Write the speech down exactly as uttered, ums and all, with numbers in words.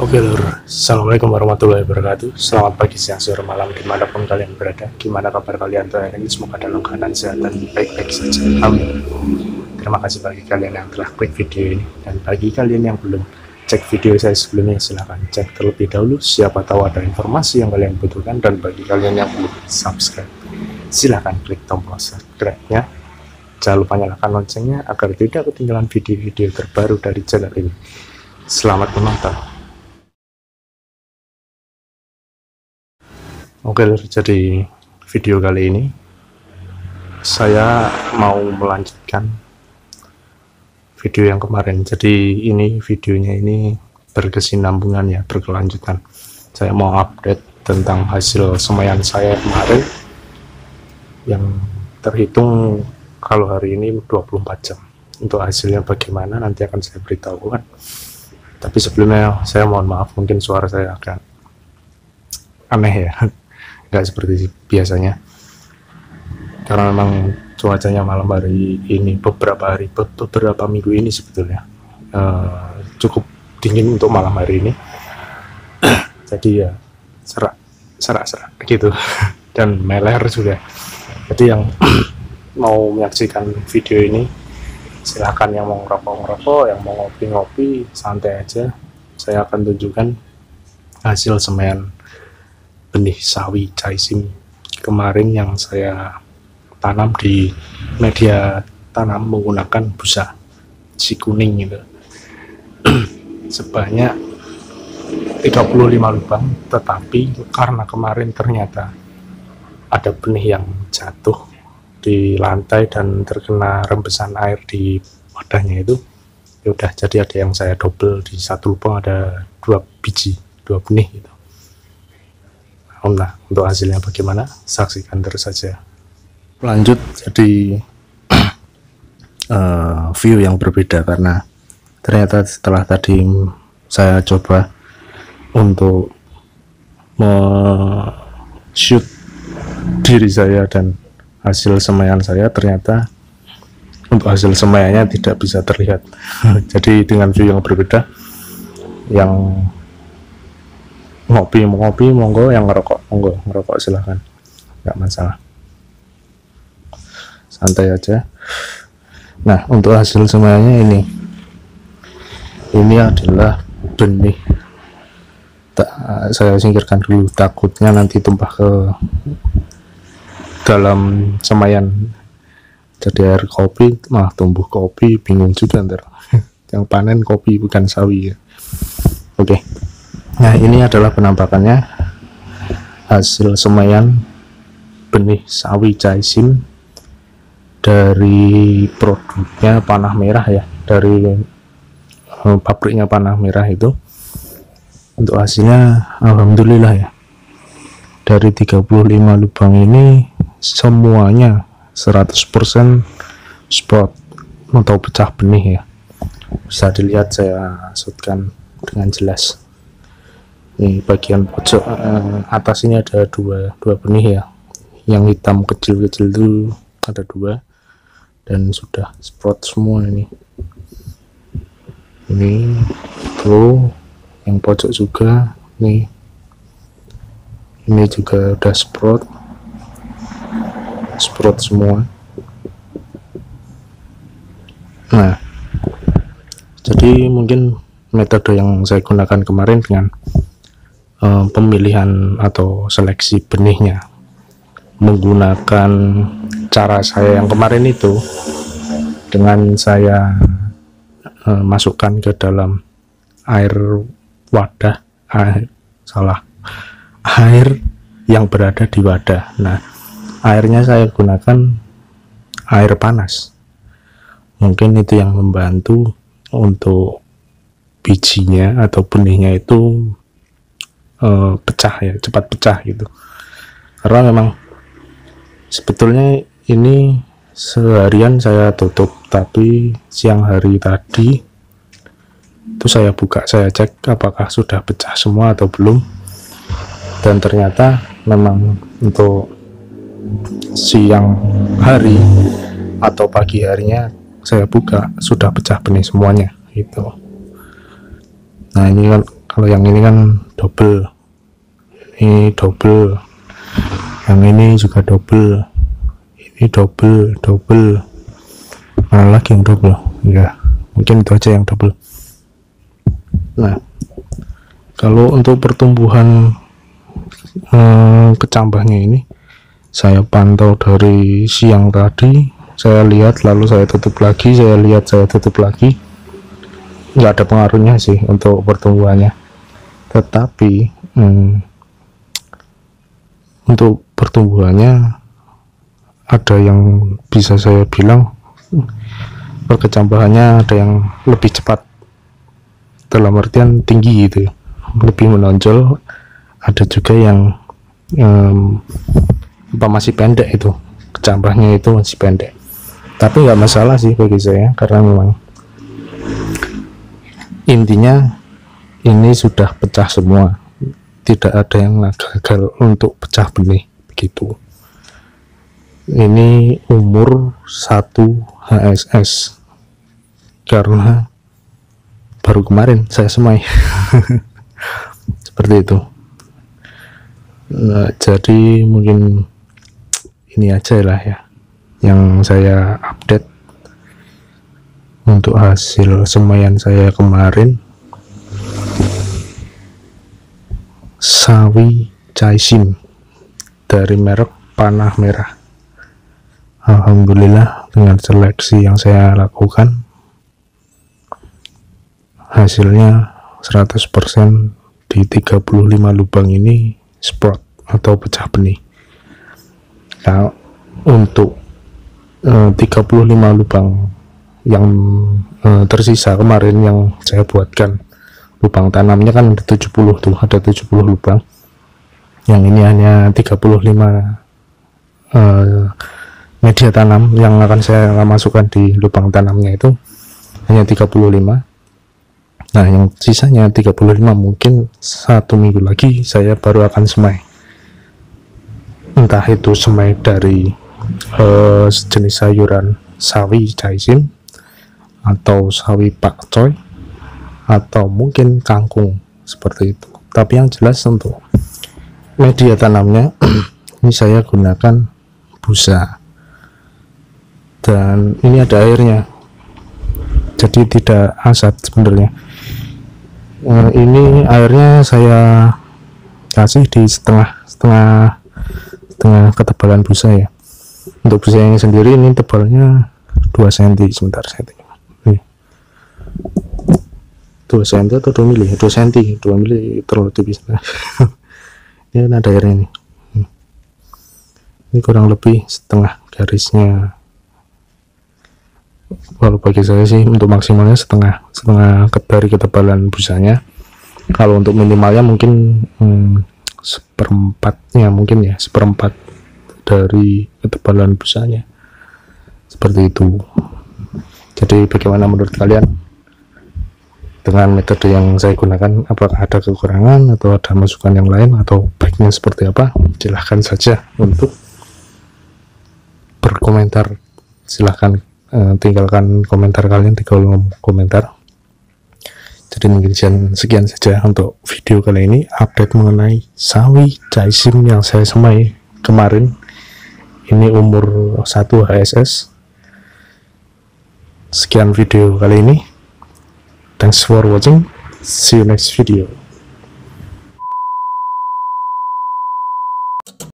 Oke lur, assalamualaikum warahmatullahi wabarakatuh. Selamat pagi, siang, sore, malam, dimanapun kalian berada. Gimana kabar kalian hari ini? Semoga dalam keadaan sehat dan baik-baik saja. Amin. Terima kasih bagi kalian yang telah klik video ini, dan bagi kalian yang belum cek video saya sebelumnya, silahkan cek terlebih dahulu. Siapa tahu ada informasi yang kalian butuhkan. Dan bagi kalian yang belum subscribe, silahkan klik tombol subscribe-nya. Jangan lupa nyalakan loncengnya agar tidak ketinggalan video-video terbaru dari channel ini. Selamat menonton. Oke, jadi video kali ini saya mau melanjutkan video yang kemarin. Jadi ini videonya ini berkesinambungan ya, berkelanjutan. Saya mau update tentang hasil semaian saya kemarin yang terhitung kalau hari ini dua puluh empat jam. Untuk hasilnya bagaimana nanti akan saya beritahu kan. Tapi sebelumnya saya mohon maaf, mungkin suara saya agak aneh ya, nggak seperti biasanya karena memang cuacanya malam hari ini, beberapa hari beberapa minggu ini sebetulnya uh, cukup dingin untuk malam hari ini. Jadi ya serak serak serak gitu dan meler juga. Jadi yang mau menyaksikan video ini silahkan, yang mau ngerokok-ngerokok, yang mau ngopi-ngopi santai aja. Saya akan tunjukkan hasil semaian benih sawi Chaisim kemarin yang saya tanam di media tanam menggunakan busa si kuning itu sebanyak tiga puluh lima lubang. Tetapi karena kemarin ternyata ada benih yang jatuh di lantai dan terkena rembesan air di wadahnya itu, ya udah, jadi ada yang saya double di satu lubang, ada dua biji, dua benih gitu. Nah, untuk hasilnya bagaimana? Saksikan terus saja. Lanjut, jadi uh, view yang berbeda karena ternyata setelah tadi saya coba untuk me-shoot diri saya dan hasil semaian saya, ternyata untuk hasil semaiannya tidak bisa terlihat. Jadi dengan view yang berbeda, yang ngopi mau ngopi monggo, yang ngerokok monggo ngerokok silahkan, nggak masalah, santai aja. Nah, untuk hasil semuanya ini ini adalah benih. Tak, saya singkirkan dulu, takutnya nanti tumpah ke dalam semaian jadi air kopi, malah tumbuh kopi, bingung juga ntar. Yang panen kopi bukan sawi ya. Oke, nah ini adalah penampakannya hasil semaian benih sawi Chaisim dari produknya Panah Merah ya, dari uh, pabriknya Panah Merah itu. Untuk hasilnya alhamdulillah ya, dari tiga puluh lima lubang ini semuanya seratus persen spot atau pecah benih ya. Bisa dilihat, saya shootkan dengan jelas. Ini bagian pojok eh, atas ini ada dua dua benih ya, yang hitam kecil-kecil itu ada dua dan sudah sprout semua. Ini ini tuh yang pojok juga nih, ini juga udah sprout sprout semua. Nah, jadi mungkin metode yang saya gunakan kemarin dengan uh, pemilihan atau seleksi benihnya menggunakan cara saya yang kemarin itu, dengan saya uh, masukkan ke dalam air wadah, air salah air yang berada di wadah. Nah, airnya saya gunakan air panas. Mungkin itu yang membantu untuk bijinya atau benihnya itu uh, pecah ya, cepat pecah gitu. Karena memang sebetulnya ini seharian saya tutup, tapi siang hari tadi itu saya buka, saya cek apakah sudah pecah semua atau belum, dan ternyata memang untuk siang hari atau pagi harinya saya buka sudah pecah benih semuanya itu. Nah, ini kan Kalau yang ini kan double, ini double, yang ini juga double, ini double, double, mana lagi yang double? Ya, mungkin itu aja yang double. Nah, kalau untuk pertumbuhan hmm, kecambahnya ini, saya pantau dari siang tadi, saya lihat lalu saya tutup lagi, saya lihat saya tutup lagi, nggak ada pengaruhnya sih untuk pertumbuhannya. Tetapi hmm, untuk pertumbuhannya ada yang bisa saya bilang perkecambahannya ada yang lebih cepat, dalam artian tinggi gitu, lebih menonjol. Ada juga yang um, apa masih pendek, itu kecambahnya itu masih pendek, tapi nggak masalah sih bagi saya, karena memang intinya ini sudah pecah semua, tidak ada yang gagal untuk pecah benih begitu. Ini umur satu H S S karena baru kemarin saya semai. Seperti itu. Nah, jadi mungkin ini aja lah ya yang saya update untuk hasil semaian saya kemarin. Sawi Caesim dari merek Panah Merah. Alhamdulillah dengan seleksi yang saya lakukan hasilnya seratus persen di tiga puluh lima lubang ini sprout atau pecah benih. Nah, untuk eh, tiga puluh lima lubang yang eh, tersisa kemarin yang saya buatkan, lubang tanamnya kan ada tujuh puluh tuh, ada tujuh puluh lubang. Yang ini hanya tiga puluh lima eh, media tanam yang akan saya masukkan di lubang tanamnya, itu hanya tiga puluh lima. Nah, yang sisanya tiga puluh lima mungkin satu minggu lagi saya baru akan semai. Entah itu semai dari uh, jenis sayuran sawi Caesim, atau sawi pakcoy, atau mungkin kangkung, seperti itu. Tapi yang jelas untuk media tanamnya ini saya gunakan busa, dan ini ada airnya, jadi tidak asat sebenarnya. Uh, ini airnya saya kasih di setengah setengah setengah ketebalan busa ya. Untuk busa yang sendiri ini tebalnya dua sentimeter. Sebentar saya tengok. dua sentimeter atau dua mili? dua sentimeter, dua mili terlalu tipis. Ini ada airnya nih. Ini kurang lebih setengah garisnya. Kalau bagi saya sih untuk maksimalnya setengah setengah dari ketebalan busanya. Kalau untuk minimalnya mungkin hmm, seperempatnya, mungkin ya seperempat dari ketebalan busanya, seperti itu. Jadi bagaimana menurut kalian dengan metode yang saya gunakan? Apakah ada kekurangan atau ada masukan yang lain, atau baiknya seperti apa? Silahkan saja untuk berkomentar. Silahkan uh, tinggalkan komentar kalian di kolom komentar. Jadi mungkin sekian saja untuk video kali ini, update mengenai sawi Caesim yang saya semai kemarin. Ini umur satu H S S. Sekian video kali ini. Thanks for watching. See you next video.